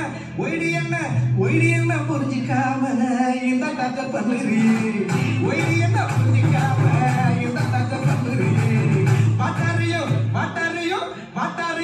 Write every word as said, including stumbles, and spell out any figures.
YT என்ன YT என்ன புரிஞ்சிக்காம இந்த தக்க பண்ணுறீ ஒய்டி என்ன புரிஞ்சிக்காம இந்த தக்க பண்ணுறீ மாட்டாரையோ மாட்டாரையோ மாட்டார